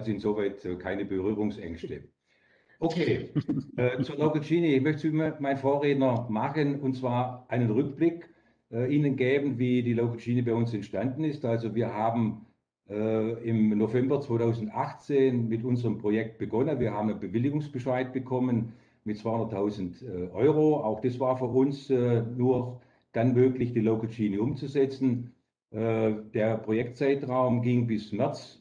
insoweit keine Berührungsängste. Okay, zur Local Genie. Ich möchte wie mein Vorredner machen, und zwar einen Rückblick Ihnen geben, wie die Local Genie bei uns entstanden ist. Also wir haben im November 2018 mit unserem Projekt begonnen. Wir haben einen Bewilligungsbescheid bekommen mit 200.000 Euro. Auch das war für uns nur dann möglich, die Local Genie umzusetzen. Der Projektzeitraum ging bis März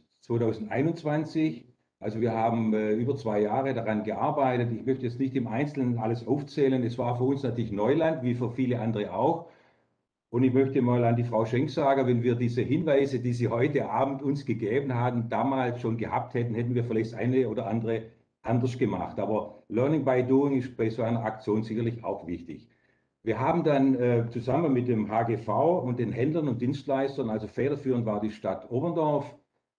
2021. Also wir haben über 2 Jahre daran gearbeitet. Ich möchte jetzt nicht im Einzelnen alles aufzählen. Es war für uns natürlich Neuland, wie für viele andere auch. Und ich möchte mal an die Frau Schenk sagen, wenn wir diese Hinweise, die Sie heute Abend uns gegeben haben, damals schon gehabt hätten, hätten wir vielleicht das eine oder andere anders gemacht. Aber Learning by Doing ist bei so einer Aktion sicherlich auch wichtig. Wir haben dann zusammen mit dem HGV und den Händlern und Dienstleistern, also federführend war die Stadt Oberndorf,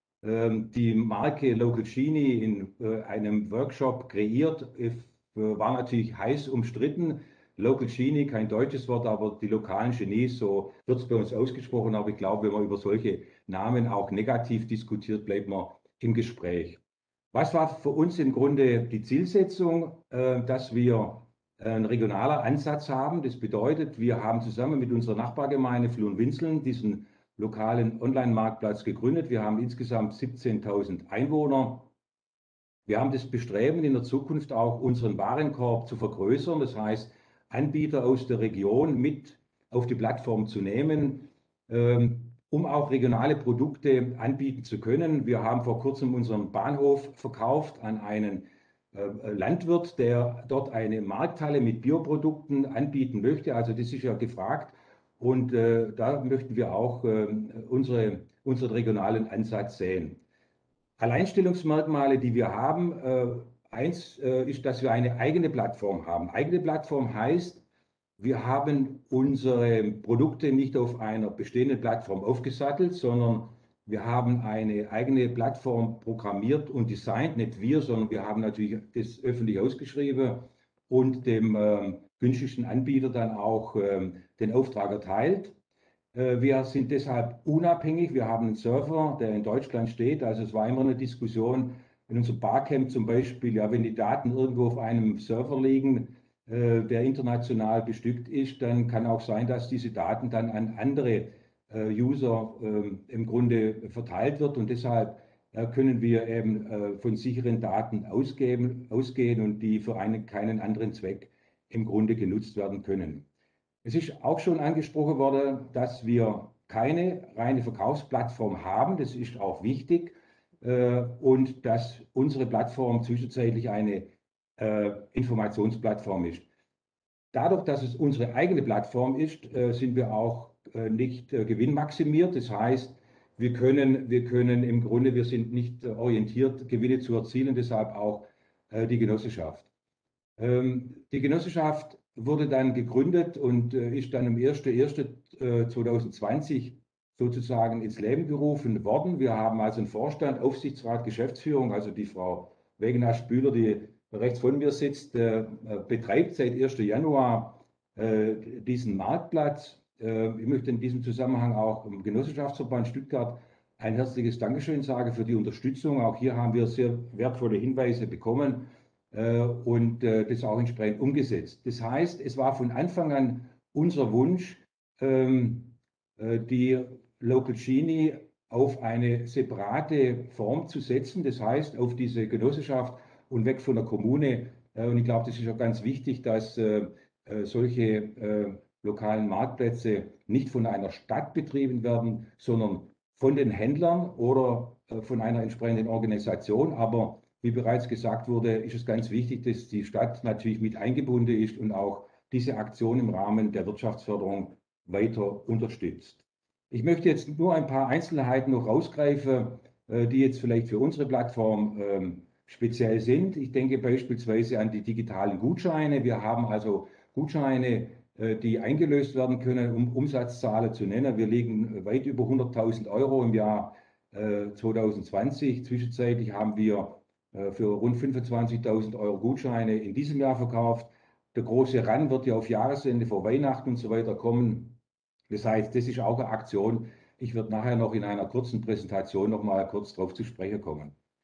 die Marke Local Genie in einem Workshop kreiert, war natürlich heiß umstritten. Local Genie, kein deutsches Wort, aber die lokalen Genies, so wird es bei uns ausgesprochen. Aber ich glaube, wenn man über solche Namen auch negativ diskutiert, bleibt man im Gespräch. Was war für uns im Grunde die Zielsetzung? Dass wir einen regionalen Ansatz haben. Das bedeutet, wir haben zusammen mit unserer Nachbargemeinde Fluhn-Winseln diesen lokalen Online-Marktplatz gegründet. Wir haben insgesamt 17.000 Einwohner. Wir haben das Bestreben, in der Zukunft auch unseren Warenkorb zu vergrößern. Das heißt, Anbieter aus der Region mit auf die Plattform zu nehmen, um auch regionale Produkte anbieten zu können. Wir haben vor kurzem unseren Bahnhof verkauft an einen Landwirt, der dort eine Markthalle mit Bioprodukten anbieten möchte. Also das ist ja gefragt. Und da möchten wir auch unseren regionalen Ansatz sehen. Alleinstellungsmerkmale, die wir haben, eins ist, dass wir eine eigene Plattform haben. Eigene Plattform heißt, wir haben unsere Produkte nicht auf einer bestehenden Plattform aufgesattelt, sondern wir haben eine eigene Plattform programmiert und designt, nicht wir, sondern wir haben natürlich das öffentlich ausgeschrieben und dem günstigsten Anbieter dann auch den Auftrag erteilt. Wir sind deshalb unabhängig. Wir haben einen Server, der in Deutschland steht. Also es war immer eine Diskussion in unserem Barcamp zum Beispiel, ja, wenn die Daten irgendwo auf einem Server liegen, der international bestückt ist, dann kann auch sein, dass diese Daten dann an andere User im Grunde verteilt wird. Und deshalb können wir eben von sicheren Daten ausgehen und die für keinen anderen Zweck im Grunde genutzt werden können. Es ist auch schon angesprochen worden, dass wir keine reine Verkaufsplattform haben. Das ist auch wichtig. Und dass unsere Plattform zwischenzeitlich eine Informationsplattform ist. Dadurch, dass es unsere eigene Plattform ist, sind wir auch nicht gewinnmaximiert. Das heißt, wir können im Grunde, wir sind nicht orientiert, Gewinne zu erzielen, deshalb auch die Genossenschaft. Die Genossenschaft wurde dann gegründet und ist dann am 01.01.2020 sozusagen ins Leben gerufen worden. Wir haben also einen Vorstand, Aufsichtsrat, Geschäftsführung, also die Frau Wegener-Spüler, die rechts von mir sitzt, betreibt seit 1. Januar diesen Marktplatz. Ich möchte in diesem Zusammenhang auch im Genossenschaftsverband Stuttgart ein herzliches Dankeschön sagen für die Unterstützung. Auch hier haben wir sehr wertvolle Hinweise bekommen und das auch entsprechend umgesetzt. Das heißt, es war von Anfang an unser Wunsch, die Local Genie auf eine separate Form zu setzen, das heißt auf diese Genossenschaft und weg von der Kommune. Und ich glaube, das ist auch ganz wichtig, dass solche lokalen Marktplätze nicht von einer Stadt betrieben werden, sondern von den Händlern oder von einer entsprechenden Organisation. Aber wie bereits gesagt wurde, ist es ganz wichtig, dass die Stadt natürlich mit eingebunden ist und auch diese Aktion im Rahmen der Wirtschaftsförderung weiter unterstützt. Ich möchte jetzt nur ein paar Einzelheiten noch rausgreifen, die jetzt vielleicht für unsere Plattform speziell sind. Ich denke beispielsweise an die digitalen Gutscheine. Wir haben also Gutscheine, die eingelöst werden können, um Umsatzzahlen zu nennen. Wir liegen weit über 100.000 Euro im Jahr 2020. Zwischenzeitlich haben wir für rund 25.000 Euro Gutscheine in diesem Jahr verkauft. Der große Run wird ja auf Jahresende vor Weihnachten und so weiter kommen. Das heißt, das ist auch eine Aktion. Ich werde nachher noch in einer kurzen Präsentation noch mal kurz darauf zu sprechen kommen.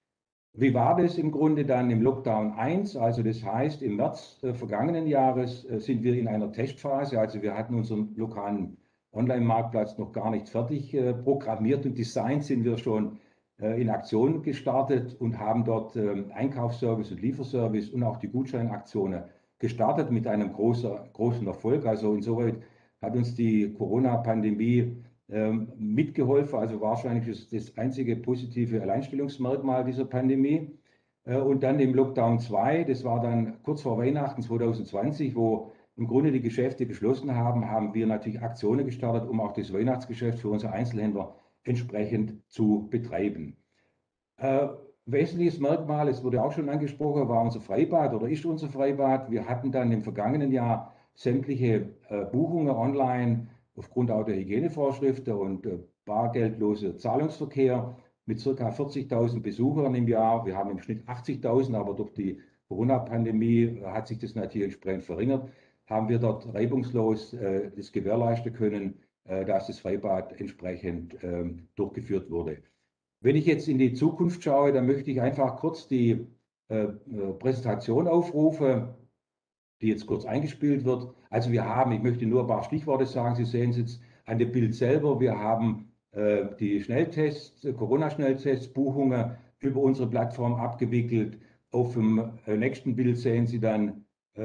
Wie war das im Grunde dann im Lockdown 1? Also das heißt, im März vergangenen Jahres sind wir in einer Testphase. Also wir hatten unseren lokalen Online-Marktplatz noch gar nicht fertig programmiert und designt, sind wir schon in Aktion gestartet und haben dort Einkaufsservice und Lieferservice und auch die Gutscheinaktionen gestartet mit einem großen Erfolg. Also insoweit hat uns die Corona-Pandemie mitgeholfen. Also wahrscheinlich ist das einzige positive Alleinstellungsmerkmal dieser Pandemie. Und dann im Lockdown 2, das war dann kurz vor Weihnachten 2020, wo im Grunde die Geschäfte geschlossen haben, haben wir natürlich Aktionen gestartet, um auch das Weihnachtsgeschäft für unsere Einzelhändler entsprechend zu betreiben. Wesentliches Merkmal, es wurde auch schon angesprochen, war unser Freibad oder ist unser Freibad. Wir hatten dann im vergangenen Jahr sämtliche Buchungen online aufgrund auch der Hygienevorschriften und bargeldloser Zahlungsverkehr mit ca. 40.000 Besuchern im Jahr. Wir haben im Schnitt 80.000, aber durch die Corona-Pandemie hat sich das natürlich entsprechend verringert. Haben wir dort reibungslos das gewährleisten können, dass das Freibad entsprechend durchgeführt wurde. Wenn ich jetzt in die Zukunft schaue, dann möchte ich einfach kurz die Präsentation aufrufen, die jetzt kurz eingespielt wird. Also wir haben, ich möchte nur ein paar Stichworte sagen, Sie sehen es jetzt an dem Bild selber, wir haben die Schnelltests, Corona-Schnelltests, Buchungen über unsere Plattform abgewickelt. Auf dem nächsten Bild sehen Sie dann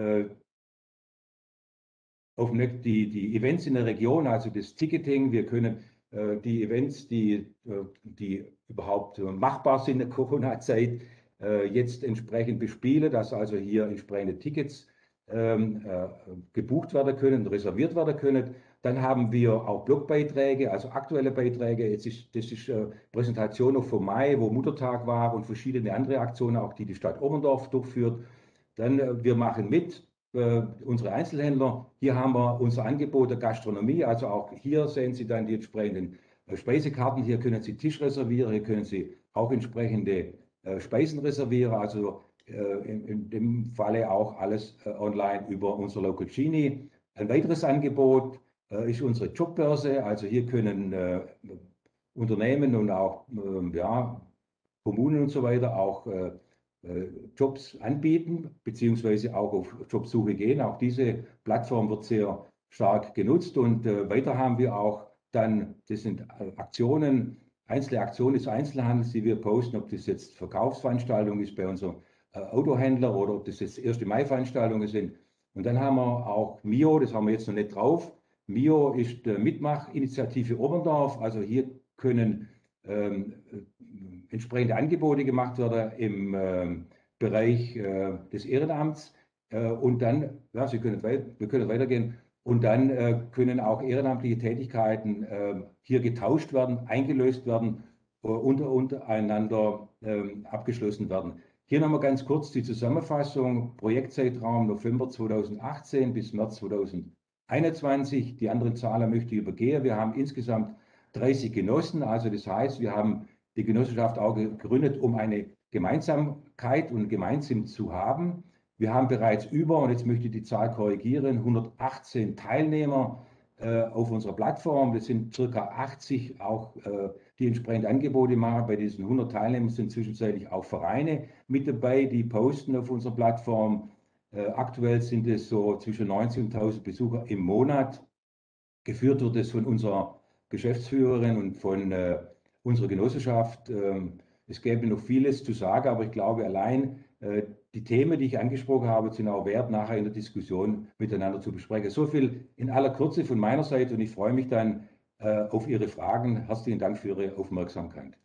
die Events in der Region, also das Ticketing. Wir können die Events, die überhaupt machbar sind in der Corona-Zeit, jetzt entsprechend bespielen, dass also hier entsprechende Tickets gebucht werden können, reserviert werden können. Dann haben wir auch Blogbeiträge, also aktuelle Beiträge. Das ist Präsentation noch vom Mai, wo Muttertag war und verschiedene andere Aktionen, auch die Stadt Oberndorf durchführt. Dann wir machen mit, unsere Einzelhändler. Hier haben wir unser Angebot der Gastronomie. Also auch hier sehen Sie dann die entsprechenden Speisekarten. Hier können Sie Tisch reservieren. Hier können Sie auch entsprechende Speisen reservieren. Also in dem Falle auch alles online über unser Local Genie. Ein weiteres Angebot ist unsere Jobbörse. Also hier können Unternehmen und auch ja, Kommunen und so weiter auch Jobs anbieten, beziehungsweise auch auf Jobsuche gehen. Auch diese Plattform wird sehr stark genutzt und weiter haben wir auch dann, das sind Aktionen, einzelne Aktionen des Einzelhandels, die wir posten, ob das jetzt Verkaufsveranstaltung ist bei unserem Autohändler oder ob das jetzt 1. Mai-Veranstaltungen sind. Und dann haben wir auch Mio, das haben wir jetzt noch nicht drauf. Mio ist Mitmachinitiative Oberndorf, also hier können entsprechende Angebote gemacht werden im Bereich des Ehrenamts. Und dann, ja, wir können weitergehen. Und dann können auch ehrenamtliche Tätigkeiten hier getauscht werden, eingelöst werden, untereinander abgeschlossen werden. Hier nochmal ganz kurz die Zusammenfassung. Projektzeitraum November 2018 bis März 2021. Die anderen Zahlen möchte ich übergehen. Wir haben insgesamt 30 Genossen. Also das heißt, wir haben die Genossenschaft auch gegründet, um eine Gemeinsamkeit und Gemeinsinn zu haben. Wir haben bereits und jetzt möchte ich die Zahl korrigieren, 118 Teilnehmer auf unserer Plattform. Das sind circa 80 auch, die entsprechend Angebote machen. Bei diesen 100 Teilnehmern sind zwischenzeitlich auch Vereine mit dabei, die posten auf unserer Plattform. Aktuell sind es so zwischen 90 und 1000 Besucher im Monat. Geführt wird es von unserer Geschäftsführerin und von unserer Genossenschaft. Es gäbe noch vieles zu sagen, aber ich glaube, allein die Themen, die ich angesprochen habe, sind auch wert, nachher in der Diskussion miteinander zu besprechen. So viel in aller Kürze von meiner Seite und ich freue mich dann auf Ihre Fragen. Herzlichen Dank für Ihre Aufmerksamkeit.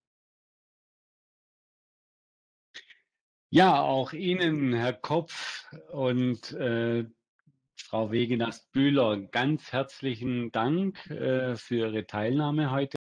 Ja, auch Ihnen, Herr Kopf und Frau Wegenast-Bühler, ganz herzlichen Dank für Ihre Teilnahme heute.